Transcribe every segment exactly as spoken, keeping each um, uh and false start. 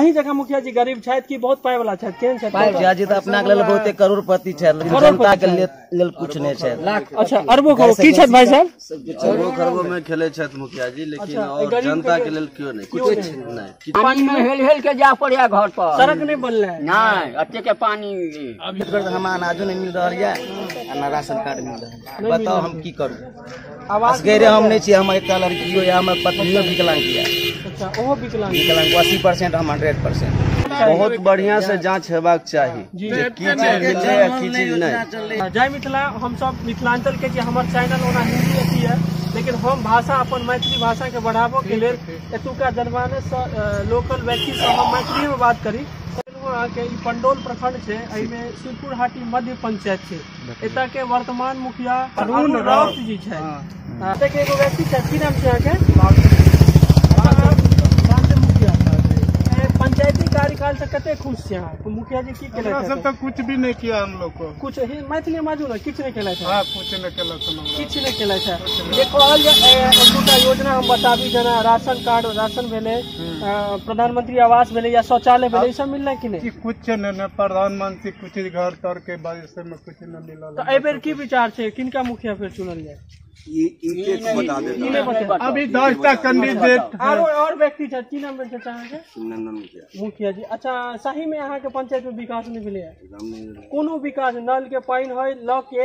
अही जगह मुखिया जी गरीब छथि कि बहुत पाए वाला छथि? केहन छथि? मुखिया जी तो अपना के लेल बहुते करोड़पति छथि, लेकिन जनता के लेल कुछ नहीं छथि। अच्छा, अरबो करोड़ की छथि भाई साहब? अरबो खरबो में खेले छथि मुखिया जी, लेकिन और जनता के लेल क्यों नहीं, कुछ नहीं। पानी में हेल हेल के जा पड़े घर पर, सड़क नहीं बनले नहीं अत्ते के पानी। अभी हम अनाजो नहीं मिल रहा है, ना राशन कार्ड मिल रहा है, बताओ हम की करूँ? असगरे हम नहीं चाहिए, हम एक लड़की या हम पत्नियों विकलांग किया। अच्छा, वो विकलांग विकलांग अस्सी परसेंट हम हंड्रेड परसेंट। बहुत बढ़िया से जांच हेबाक चाहिए, की चीज मिले या की चीज नहीं। जय मिथिला। हम सब मिथिलांचल के हमारे चैनल ओना हिंदी अथी है, लेकिन हम भाषा अपन मैथिली भाषा के बढ़ाबो के लिए एतुका जनमानस लोकल व्यक्ति से हम मैथिली में बात करी। के पंडौल प्रखंड है, शिवपुर हाटी मध्य पंचायत है। एता के वर्तमान मुखिया अरुण राउत जी है। एगो व्यक्ति है, की नाम है? पंचायती कार्यकाल से कते खुश छे? तो मुखिया जी की केले? सब तो कुछ भी नहीं किया हम लोग को। कुछ ही मैथिली माजू ना किछ नहीं केले? हां, कुछ नहीं केले, किछ नहीं केले है। ये कहल जे योजना हम बताबी, जना राशन कार्ड, राशन भेले, प्रधानमंत्री आवास भेले या शौचालय भेले, ई सब मिलले कि नहीं? कुछ नहीं, प्रधानमंत्री कुछ घर तर के बारे में कुछ नहीं मिला। तो ए बेर की विचार छे, किनका मुखिया फिर चुनल जाए? अभी दसटा कैंडिडेट और और व्यक्ति छथि, की नाम छै चाहे मुखिया जी? अच्छा, सही में यहाँ के पंचायत में विकास नहीं भेले है? कोनो विकास? नल के पानी है ल के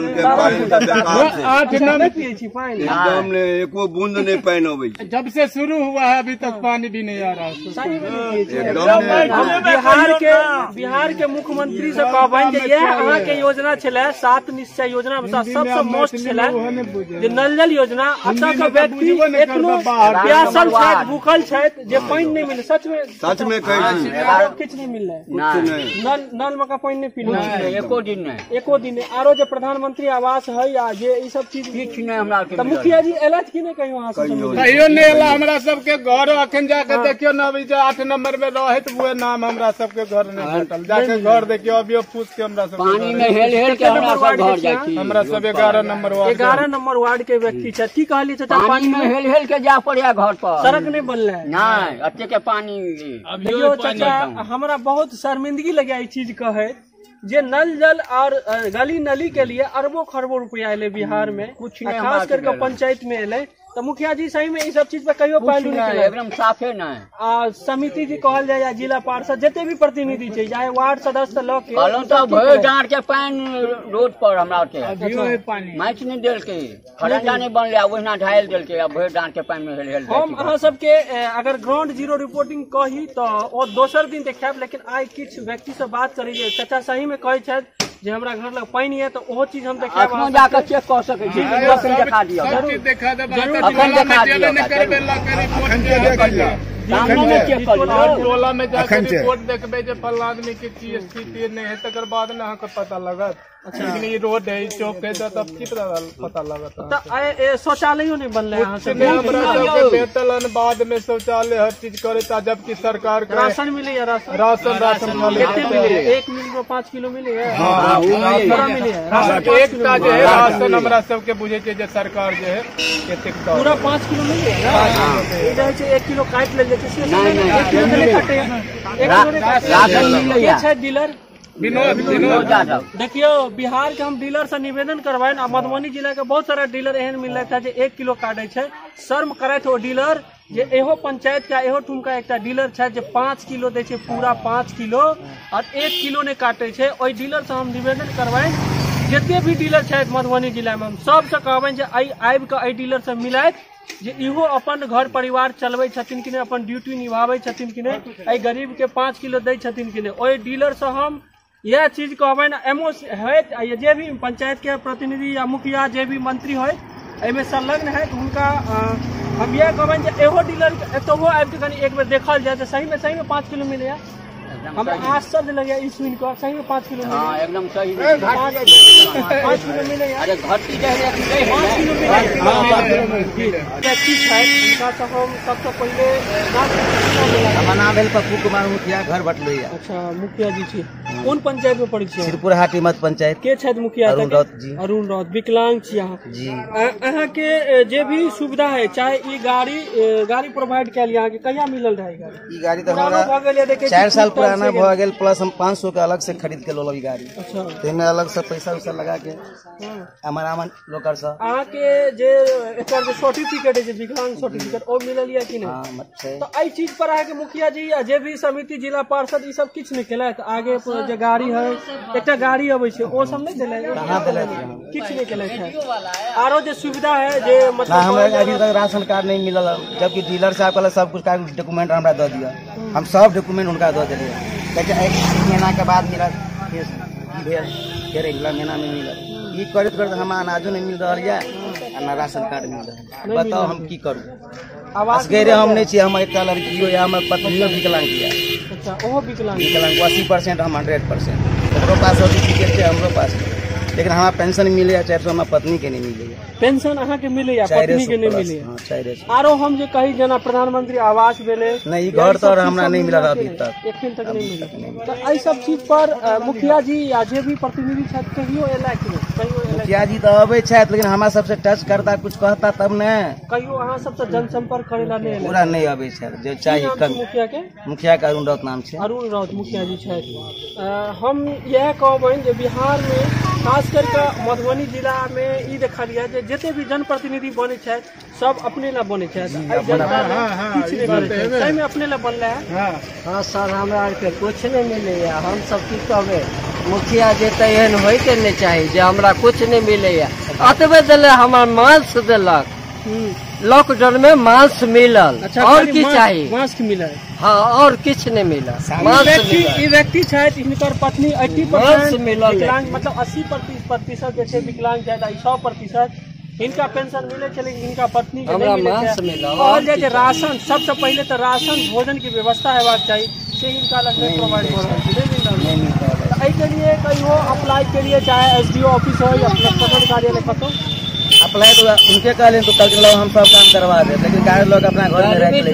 आठ नल पिए छी पानी, एकदम ने एको बूंद नहीं पानी होवे। जब से शुरू हुआ है अभी तक पानी भी नहीं आ रहा है। सही में नहीं। बिहार के बिहार के मुख्यमंत्री से कहबन जे यह अहाँ के योजना छले, सात निश्चय योजना में सबसे मोस्ट छले जे नल जल योजना। अच्छा का व्यक्ति एखनो प्यासल छथि, भूखल छथि, जे पानी नहीं मिले। सच में सच में कहै छी, किछ नहीं मिलले, नल नल में का पानी नहीं पीले एको दिन नहीं, एको दिन। आरो जे प्रधानमंत्री आवास है या जे ई सब चीज किछ नहीं हमरा के। त मुखिया जी एलथ कि नहीं कहियो? अहाँ से कहियो नहीं एला हमरा सबके घर। अखन जाके देखियो ना, अभी जो आठ नंबर में रहत वो नाम हमरा सबके घर नहीं भेटल। जाके घर देखियो, अभी पूछ के हमरा सब पानी में हेल हेल के हमरा सब घर जाय छी। हमरा सब ग्यारह नंबर वार्ड ग्यारह नंबर वार्ड के व्यक्ति छथि। की कहलिए चाचा? पानी में हेल हेल के जा पड़े घर पर, सड़क नहीं बनले नहीं अत्ते के पानी। देखियो चाचा, हमरा बहुत शर्मिंदगी लगे ई चीज कहे जे नल जल और गली नली के लिए अरबों खरबों रुपया एले बिहार में, कुछ नहीं, खास करके पंचायत में एले। तो मुखिया जी सही में ये सब चीज पे कहियो पहलू नहीं, एकदम साफे नहीं। आ समिति जी कहल जाए या जिला पार्षद जते भी प्रतिनिधि छै, चाहे वार्ड सदस्य लग के कहलौं तो भर डांट के पानी रोड पर हमरा के अभियो पानी मैच नहीं देल के, खरंजा नहीं बनले, ओहिना ढायल देल के, अब भर डांट के पानी में हेल हेल। हम अहाँ सबके अगर ग्राउंड जीरो रिपोर्टिंग कही तो ओ दोसर दिन देखाब, लेकिन आइ किछ व्यक्ति से बात करी जे चाचा सही में कहै छथि जे हमरा घर लग पानी है, तो वो चीज हम देखाब। अखनो जाके चेक कर सकै छी, दिखा दियो, सब चीज दिखा देब। अखन दिखा दियो, टोला में जाके रिपोर्ट देखबे जे फल्ला आदमी के की स्थिति नहीं है, तकर बाद न अहाँके पता लगत। लेकिन ई रोड है, चौक है, तब की पता लगत। तो शौचालय नहीं बनले अहाँ से? हमरा सबके भेटल बाद में शौचालय हर चीज करे था, जबकि सरकार के राशन मिले या राशन राशन राशन मिले, एक मिल में पाँच किलो मिले है। एकटा जो है राशन हमरा सबके बुझे छै जे सरकार जो है एतेक पूरा पाँच किलो मिले है। एक किलो काट ले डीलर विनोद विनोद यादव। देखियो बिहार के हम डीलर से निवेदन करवाए, मधुबनी जिला के बहुत सारा डीलर एहन मिल रहा था जो एक किलो काटे छै। शर्म करे थे वो डीलर जे एहो पंचायत का एहो ठुमका एक डीलर है जो पाँच किलो दे पूरा पाँच किलो और एक किलो ने काटे छै। ओई डीलर से हम निवेदन करवाए, जितने भी डीलर है मधुबनी जिला में हम सबसे कहबन जे आबि के एहि डीलर से मिलाइत जे इहो अपन घर परिवार चलबै छथिन कि नहीं, अपन ड्यूटी निभाबै छथिन कि नहीं, एहि गरीब के पाँच किलो दै छथिन कि नहीं। ओहि डीलर से हम यह चीज कहबन एमओ है, जे भी पंचायत के प्रतिनिधि या मुखिया जे भी मंत्री है एहिमे संलग्न है, उनका हम यह कहबन जे एहो डीलर एतहो आबि के कनी एक बेर देखल जाए, सही में सही में पाँच किलो मिले। हम आश्चर्य लगे इस सुन कर, सही में पाँच किलो हाँ एकदम सही पाँच किलो मिले। अरे घटी जाए पाँच किलो मिले। उनका सब हम सबसे पहले हमारा नाम भेल पप्पू कुमार मुखिया, घर बटलोइया। अच्छा, मुखिया जी छी। कौन पंचायत में पड़ै छै? सिरपुर हाटी मत पंचायत के छथि मुखिया? अरुण राउत जी। अरुण राउत विकलांग छी अहाँ जी। अहाँ के जे भी सुविधा है, चाहे ई गाड़ी गाड़ी प्रोवाइड कैल अहाँ के कहिया मिलल रहे? गाड़ी ई गाड़ी तो हमरा चार साल पुराना भ गेल, प्लस हम पाँच सौ के अलग से खरीद के लोल ई गाड़ी। अच्छा, तेमे अलग से पैसा उसा लगा के हमर आमन लोकर से अहाँ के जे एकर जे सर्टिफिकेट है, जे विकलांग सर्टिफिकेट ओ मिलल या कि नहीं? हां मत छै। तो एहि चीज पर अहाँ के मुखिया जी या जे भी समिति जिला पार्षद ई सब किछ नहीं केलक? आगे जे गाड़ी है, एकटा गाड़ी अबै छै ओ सब नहीं देले? कहां देले छै? किछ नहीं केले छै। आरो जे सुविधा है जे मतलब हमरा अभी तक राशन कार्ड नहीं मिलल, जबकि डीलर साहब कहले सब कुछ का डॉक्यूमेंट हमरा दे दिया। हम सब डॉक्यूमेंट उनका दे देलिए, कहते एक महीना के बाद मिला, फिर भेल फिर अगला महीना में मिलल। ई करत करत हम अनाजो नहीं मिल रहल है, ना राशन कार्ड मिल रहल। बताओ हम की करूं? असगरे हम नहीं छी, हम एकटा लड़की हो या हमर पत्नी विकलांग है। अच्छा, ओहो विकलांग विकलांग अस्सी परसेंट, हम हंड्रेड परसेंट। ओकरो पास सर्टिफिकेट है, हमरो पास, लेकिन हमारा पेंशन मिले या चार सौ हमारा पत्नी के नहीं मिले। पेंशन अहाँ के मिले या पत्नी के नहीं मिले? हाँ, चार सौ। आरो हम जे कही जना प्रधानमंत्री आवास भेले नहीं, घर तो हमरा नहीं मिला अभी तक, एखन तक नहीं मिला। तो एहि सब चीज पर अ, मुखिया जी या जे भी प्रतिनिधि छथि कहियो एला कि नहीं? कहियो एला? मुखिया जी तो अबे छथि, लेकिन हमारा सबसे टच करता, कुछ कहता तब ने। कहियो अहाँ सबसे जनसंपर्क करेला नहीं एला? पूरा नहीं अबे छथि, जो चाहिए की नाम छै मुखिया के? मुखिया का अरुण राउत नाम है। अरुण राउत मुखिया जी छथि। अ, हम यह कहबनि जे बिहार में खास करके मधुबनी जिला में ई देखलिए जे जते भी जनप्रतिनिधि बने छथि सब अपने ला बने छथि, एहि जनता में किछ नहीं बने छथि। सही में अपने ला बनले है? हाँ सर, हमरा आर के कुछ नहीं मिले, हम सब की कहबे। मुखिया जी तो एहन होय के नहीं चाहिए जे हमरा कुछ नहीं मिले। अतबे दिले हमार मांस दिलक, लॉकडाउन में मांस मिलल। अच्छा, और की चाहिए? मास्क मिला? हाँ, और किछ नहीं मिला। मांस व्यक्ति व्यक्ति छथि, हिनकर पत्नी अस्सी मांस परसेंट मिलल। विकलांग, मतलब अस्सी प्रतिशत जे छै विकलांग छथि, सौ प्रतिशत हिनका पेंशन मिले छै, लेकिन हिनका पत्नी के हमरा नहीं मिले मांस छै। मिलल। और जे जे राशन, सबसे पहले तो राशन भोजन की व्यवस्था हेबाक चाही, से हिनका लग में प्रोवाइड हो रहल छै, नहीं मिल रहल छै। तो एहि के लिए कहियो अप्लाई के लिए, चाहे एसडीओ ऑफिस हो या प्रखंड कार्यालय कतौ अप्लाई तो उनके कहले तो कल लोग हम सब काम करवा दे, लेकिन कार्य लोग अपना घर में रह ले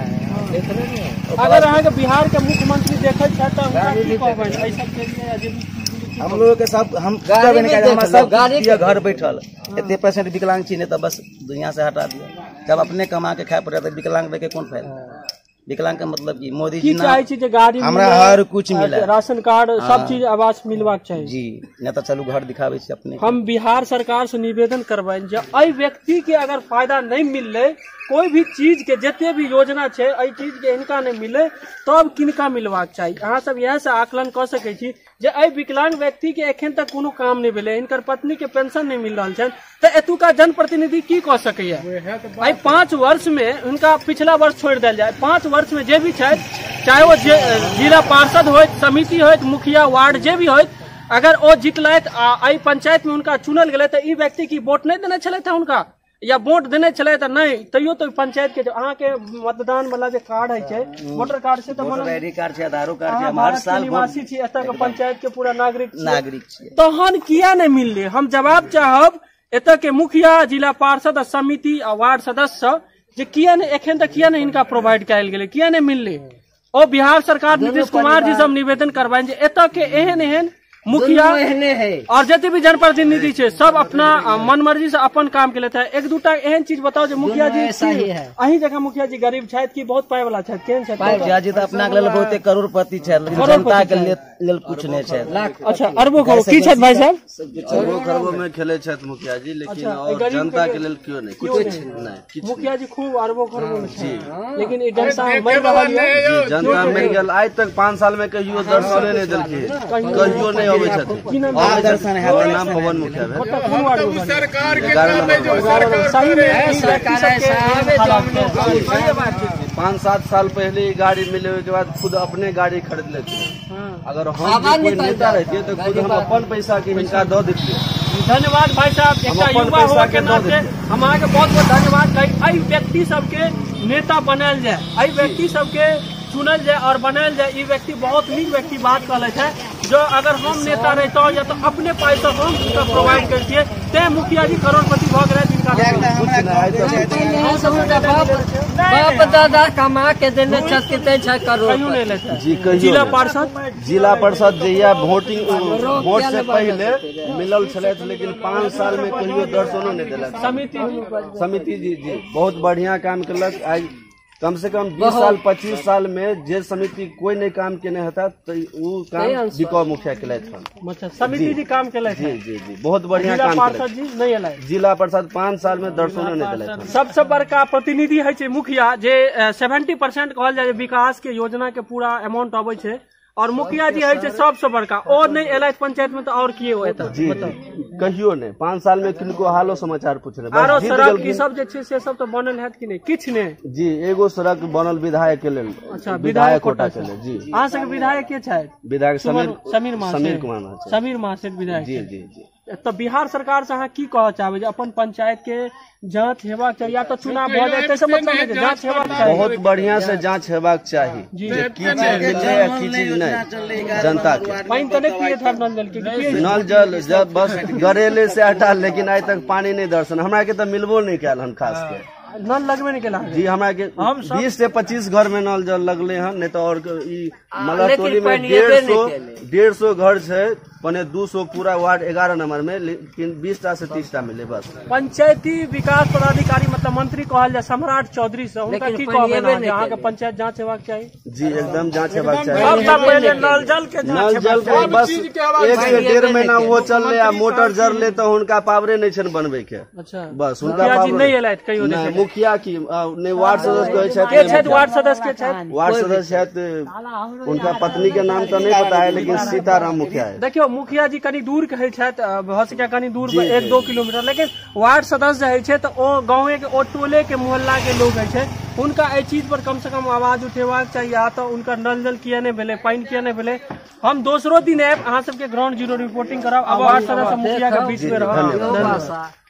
छथि। अगर अहाँ के बिहार के मुख्यमंत्री देखै छथि तऽ हुनका की कहबनि एहि सब के लिए? या जे भी हम लोग के सब हम गाड़ी में हम देख सब लो, गाड़ी दिया घर बैठल इतने परसेंट विकलांग छी, नहीं तो बस दुनिया से हटा दिया। जब अपने कमा के खाए पड़े तो विकलांग रह के कौन फायदा? विकलांग का मतलब की मोदी जी की चाहे छी जे गाड़ी हमरा मिले, हर कुछ मिला, राशन कार्ड सब हाँ। चीज आवास मिलवाक चाहिए जी। नहीं तो चलू घर दिखावे छी अपने। हम बिहार सरकार से निवेदन करबनि जे एहि व्यक्ति के अगर फायदा नहीं मिलले, कोई भी चीज के जते भी योजना छै एहि चीज के हिनका नहीं मिले, तब किनका मिलवाक चाहिए? अहाँ सब यह से आकलन कर सकै छी जे एहि विकलांग व्यक्ति के एखन तक कोनो काम नहीं भेले, हिनकर पत्नी के पेंशन नहीं मिल रहल छनि, तो एतुका जनप्रतिनिधि की कह सकैया? एहि पाँच वर्ष में हुनका पिछला वर्ष छोड़ देल जाए, पाँच वर्ष में जे भी छथि, चाहे वो जिला पार्षद हो, समिति हो, मुखिया वार्ड जे भी हो, अगर वो जीतलथि आ एहि पंचायत में हुनका चुनल गेलै तो ई व्यक्ति की वोट नहीं देने छलथि हुनका, या वोट देने चले तो नहीं, तैयो तो पंचायत के अहाँ के मतदान वाला जो कार्ड है, वोटर कार्ड से तो वोटर आईडी कार्ड छै, आधारो कार्ड छै, अहाँ हम हर भारत के साल निवासी छी, एतऽ के पंचायत के पूरा नागरिक छी। नागरिक छियै। तहन किया नहीं मिलले? हम जवाब चाहब एतऽ के मुखिया, जिला पार्षद, समिति आ वार्ड सदस्य जे किया नहीं एखन तक किया नहीं इनका प्रोवाइड कयल गेलै, किया नहीं मिलले? और बिहार सरकार नीतीश कुमार जी से हम निवेदन करबाइन जे एतऽ के एहन एहन मुखिया और जते भी जनप्रतिनिधि छे सब अपना मन मर्जी से अपन काम के लेता है। एक दूटा एहन चीज बताओ जो मुखिया जी अही जगह मुखिया जी गरीब छथि कि बहुत पाई वाला छथि? केहन छथि? मुखिया जी तो अपना के लेल बहुते करोड़पति छथि, लेकिन जनता के लेल कुछ नहीं छथि। अच्छा, अरबो करोड़ की छथि भाई साहब? अरबो खरबो में खेले छथि मुखिया जी, लेकिन और जनता के लेल क्यों नहीं? कुछ नहीं। मुखिया जी खूब अरबो खरबो में छथि, लेकिन ई जनता मरि रहल है। जनता मरि गेल, आज तक पाँच साल में कहियो दर्शने नहीं देलखिन, कहियो नहीं अबै छथिन। और दर्शन है नाम पवन मुखिया भेल। सरकार के नाम है जो सरकार सही में पाँच सात साल पहले ही गाड़ी मिले के बाद खुद अपने गाड़ी खरीद लेते। अगर हम कोई नेता रहते तो खुद हम अपन पैसा के हिंसा दो देते। धन्यवाद भाई साहब, एक युवा होने के नाते हम अहाँके बहुत बहुत धन्यवाद कही। एहि व्यक्ति सबके नेता बनायल जाए, एहि व्यक्ति सबके चुनल जाए और बनायल जाए। ई व्यक्ति बहुत नीक व्यक्ति बात कहले है, जो अगर हम नेता रहता या तो अपने पैसा हम उनका प्रोवाइड करतिए, ते मुखिया जी करोड़पति भऽ गेल जिनका बाप दादा कमा के देने छत्तीस करोड़ कहियो नहीं लेते। जी कहियो जिला नहीं। पार्षद जिला परिषद जहिया वोटिंग वोट से पहले मिलल छले, लेकिन पाँच साल में कहियो दर्शनो नहीं दिलक। समिति समिति जी जी बहुत बढ़िया काम केलक। आज कम से कम बीस साल पच्चीस साल में जे समिति कोई नहीं काम केने हता तो वो काम बिको मुखिया केले था। अच्छा समिति जी काम केले जी जी जी बहुत बढ़िया जिला काम पार्षद केले। जी नहीं एलै। जिला परिषद पाँच साल में दर्शनो नहीं दिलक। सबसे बड़का प्रतिनिधि है छै मुखिया, जे सेवेंटी परसेंट कहल जाए विकास के योजना के पूरा अमाउंट अबै छै, और मुखिया जी है छै सबसे बड़का। और नहीं एलै पंचायत में तो और की होता जी कहियो नहीं। पाँच साल में किनको हालो समाचार पूछ रहे। आरो सड़क की सब जे छै से सब तो बनल है कि नहीं? किछ ने जी एगो सड़क बनल विधायक के लेल। अच्छा विधायक कोटा के लेल। जी अहाँ सबके विधायक के छै? विधायक समीर समीर महासेठ। समीर कुमार महासेठ। समीर महासेठ विधायक। जी जी जी तो बिहार सरकार से अहाँ की कह चाहबै जे अपन पंचायत के जांच हेबाक चाही, या तो चुनाव भऽ जाए तैसे मतलब है जांच हेबाक चाही? बहुत बढ़िया से जांच हेबाक चाही जी। जे की चीज मिले या की चीज नहीं जनता के। पानी तो नहीं पिए था नल जल के? नल जल जब बस गरेले से हटा, लेकिन आज तक पानी नहीं दर्शन हमरा के तो मिलबो नहीं कैल हन। खास के नल लगबे नहीं केला जी हमरा के हम सब- बीस से पच्चीस घर में नल जल लगले हन। नहीं तो और ई मला लेकिन टोली में पानी डेढ़ एबे सौ नहीं केले। डेढ़ सौ घर है, पने दो सौ पूरा वार्ड ग्यारह नंबर में, लेकिन बीस टा से तीस टा मिले बस। पंचायती विकास पदाधिकारी मतलब मंत्री कहल जाए सम्राट चौधरी से, उनका लेकिन की पानी कहबै एबे ना नहीं अहाँ के केले। पंचायत जांच हेबाक चाही? जी एकदम जांच हेबाक सबसे चाहिए। पहले नल जल के नल जांच जल हेबाक के बस एक से डेढ़ महीना वो चल रहे, मोटर जर ले तो उनका पावरे नहीं छन बनबे के। अच्छा बस उनका मुखिया जी पावर नहीं एलैथ कहियो नहीं। नहीं? मुखिया की आ, नहीं वार्ड सदस्य कहै के छथि। छथि वार्ड सदस्य के छथि? वार्ड सदस्य छथि, उनका पत्नी के नाम तो नहीं पता है, लेकिन सीताराम मुखिया है। देखियो मुखिया जी कनी दूर कहै छथि, भऽ सकै कनी दूर पर एक दो किलोमीटर, लेकिन वार्ड सदस्य है छै तो ओ गाँव के ओ टोले के मोहल्ला के लोग है छै, उनका एहि चीज पर कम से कम आवाज उठेबाक चाहिए। या तो उनका नल जल किया नहीं भेले, पानी किया नहीं भेले। हम दोसरो दिन आयब अहाँ सबके ग्राउंड जीरो रिपोर्टिंग करब, आ वार्ड सदस्य मुखिया के बीच में रहब। धन्यवाद।